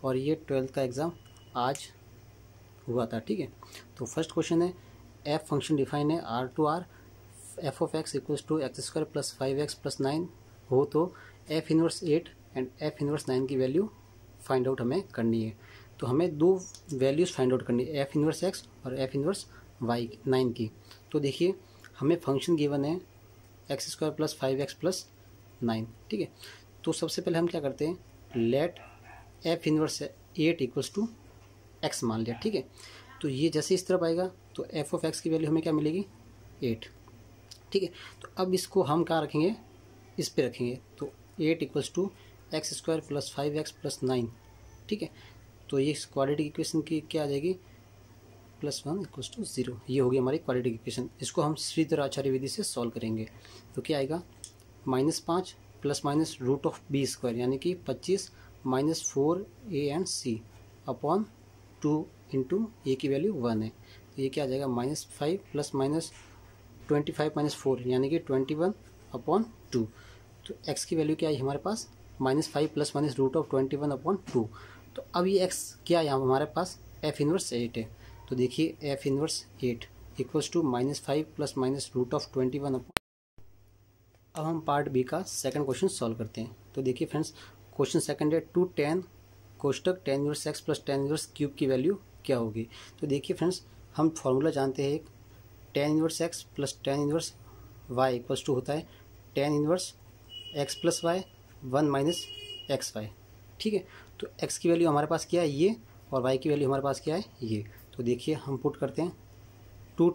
और ये 12th का एग्ज़ाम आज हुआ था, ठीक है। तो फर्स्ट क्वेश्चन है एफ फंक्शन डिफाइन है R to R F of X equals to x square plus 5x plus 9 हो तो F inverse 8 and F inverse 9 की वैल्यू फाइंड आउट हमें करनी है। तो हमें दो वैल्यूज़ फाइंड आउट करनी है, एफ इनवर्स एक्स और एफ इनवर्स वाई 9 की। तो देखिए हमें फंक्शन गिवन है X square plus 5x plus 9, ठीक है। तो सबसे पहले हम क्या करते हैं, let F inverse 8 equals to X मान लिया, ठीक है। तो ये जैसे इस तरफ आएगा तो एफ ऑफ एक्स की वैल्यू हमें क्या मिलेगी 8, ठीक है। तो अब इसको हम कहाँ रखेंगे, इस पे रखेंगे। तो 8 equals to x square plus 5x plus 9, ठीक है। तो ये क्वाड्रेटिक इक्वेशन की क्या आ जाएगी, +1 इक्वल्स टू 0। ये होगी हमारी क्वाड्रेटिक इक्वेशन। इसको हम श्रीधराचार्य विधि से सॉल्व करेंगे। तो क्या आएगा -5 plus minus root of b square यानी कि 25 minus 4a and c upon 2 into a की वैल्यू 1 है। तो ये क्या आ जाएगा -5 प्लस माइनस 25 माइनस 4 यानी कि 21 अपॉन 2। तो x की वैल्यू क्या है हमारे पास -5 plus minus root of 21 upon 2। तो अब ये x क्या है यहाँ हमारे पास f इनवर्स 8 है। तो देखिए f inverse 8 equals to -5 plus minus root of 21 upon. अब हम पार्ट बी का सेकंड क्वेश्चन सॉल्व करते हैं। तो देखिए फ्रेंड्स क्वेश्चन सेकंड है 2 tan कोष्टक tan inverse x plus tan inverse cube की वैल्यू क्या होगी। तो देखिए फ्रेंड्स हम फॉर्मूला जानते हैं, एक tan inverse x plus tan inverse y equals to होता है tan inverse x plus y 1 minus x y, ठीक है। तो x की वैल्यू हमारे पास क्या है ये, और y की वैल्यू हमारे पास क्या है ये। तो देखिए हम पुट करते हैं 2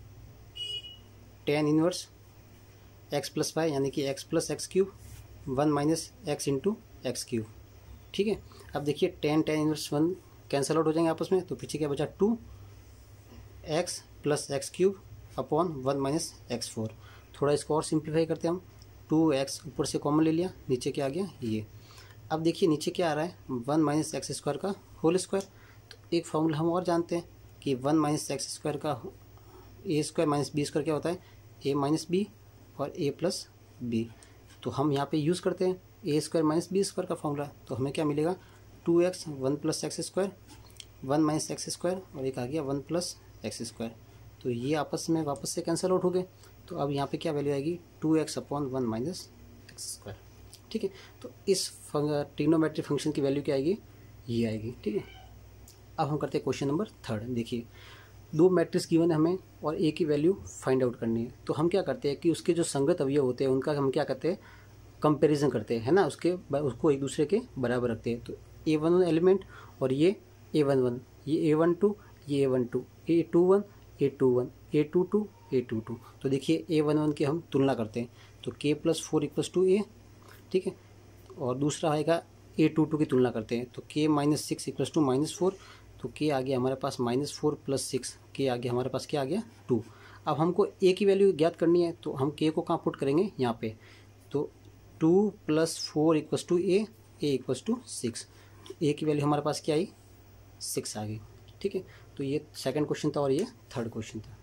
tan inverse x plus y यानी कि x plus x cube 1 minus x into x cube, ठीक है। अब देखिए tan इनवर्स 1 कैंसल आउट हो जाएंगे आपस में। तो पीछे क्या बचा 2x plus x cube upon 1 minus x 4। थोड़ा इसको और सिंप्लीफाई करते हैं हम, 2x ऊपर से कॉमन ले लिया, नीचे क्या आ गया ये। अब देखिए नीचे क्या आ रहा है 1 माइनस एक्स स्क्वायर का होल स्क्वायर। तो एक फॉर्मूला हम और जानते हैं कि 1 माइनस एक्स स्क्वायर का a square minus b square क्या होता है ए माइनस बी और ए प्लस बी। तो हम यहाँ पे यूज़ करते हैं a square minus b square का फॉर्मूला। तो हमें क्या मिलेगा 2x 1 plus x square 1 minus x square और एक आ गया 1 प्लस एक्स स्क्वायर। तो ये आपस में वापस से कैंसिल आउट हो गए। तो अब यहाँ पे क्या वैल्यू आएगी 2x upon 1 minus x square, ठीक है। तो इस ट्रिग्नोमेट्रिक फंक्शन की वैल्यू क्या आएगी ये आएगी, ठीक है। अब हम करते हैं क्वेश्चन नंबर 3। देखिए दो मैट्रिक्स गिवन है हमें और ए की वैल्यू फाइंड आउट करनी है। तो हम क्या करते हैं कि उसके जो संगत अवयव होते हैं उनका हम क्या करते हैं कंपैरिजन करते हैं, है ना, उसको एक दूसरे के बराबर रखते हैं। तो a11 एलिमेंट और ये a11, ये a12, ये a12, a21, a21, a22, a22। तो देखिए a11 की हम तुलना करते हैं। तो k plus 4 equals to a, ठीक है। और दूसरा आएगा a22 की तुलना करते हैं। तो k माइनस 6 इक्वल्स टू -4। तो k आ गया हमारे पास -4 प्लस 6, k आ गया हमारे पास क्या आ गया 2। अब हमको a की वैल्यू ज्ञात करनी है। तो हम k को कहाँ पुट करेंगे यहाँ पे। तो 2 plus 4 equals to a equals to 6। तो a की वैल्यू हमारे पास क्या आई 6 आ गई, ठीक है। तो ये सेकंड क्वेश्चन था और ये थर्ड क्वेश्चन था।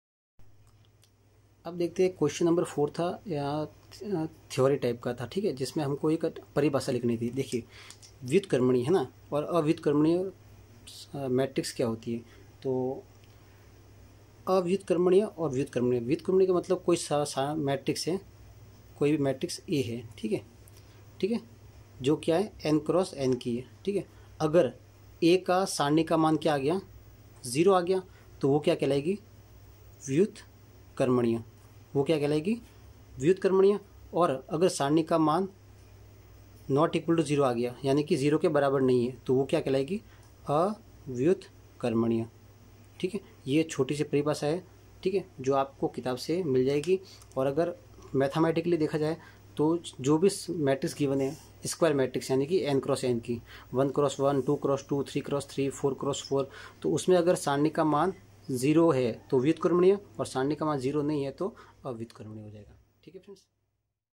अब देखते हैं क्वेश्चन नंबर 4 था या थ्योरी टाइप का था, ठीक है, जिसमें हमको एक परिभाषा लिखनी थी। देखिए व्युत्क्रमणीय है ना, और अव्युत्क्रमणीय मैट्रिक्स क्या होती है। तो अव्युत्क्रमणीय और व्युत्क्रमणीय, व्युत्क्रमणीय का मतलब कोई मैट्रिक्स है, कोई भी मैट्रिक्स ए है, ठीक है, ठीक है, जो क्या है n क्रॉस n की है, ठीक है। अगर a का सारणी का मान क्या आ गया 0 आ गया तो वो क्या कहलाएगी व्युत्क्रमणीय, वो क्या कहलाएगी व्युत्क्रमणीय। और अगर सारणी का मान नॉट इक्वल टू 0 आ गया यानी कि 0 के बराबर नहीं है तो वो क्या कहलाएगी अव्युत्क्रमणीय, ठीक है। ये छोटी सी परिभाषा है, ठीक है, जो आपको किताब से मिल जाएगी। और अगर मैथमेटिकली देखा जाए तो जो भी मैट्रिक्स गिवन है स्क्वायर मैट्रिक्स यानी कि n क्रॉस n की 1 क्रॉस 1, 2 क्रॉस 2, 3 क्रॉस 3, 4 क्रॉस 4, तो उसमें अगर सारणी का मान 0 है तो व्युत्क्रमणीय और सारणी का मान 0 नहीं है तो अव्युत्क्रमणीय हो जाएगा, ठीक है फ्रेंड्स।